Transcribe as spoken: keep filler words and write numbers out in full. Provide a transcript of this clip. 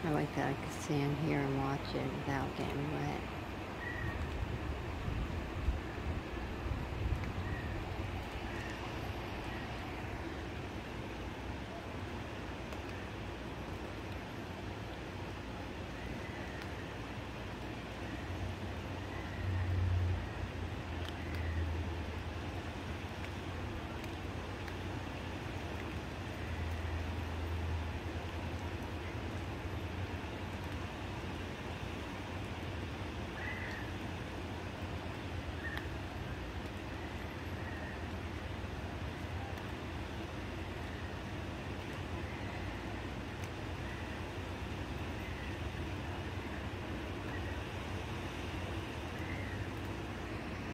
I like that I could stand here and watch it without getting wet.